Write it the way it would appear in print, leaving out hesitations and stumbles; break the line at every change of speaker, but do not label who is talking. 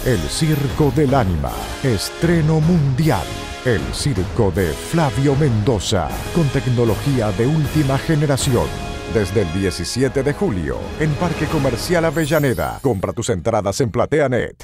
El Circo del Ánima, estreno mundial. El circo de Flavio Mendoza, con tecnología de última generación. Desde el 17 de julio, en Parque Comercial Avellaneda. Compra tus entradas en PlateaNet.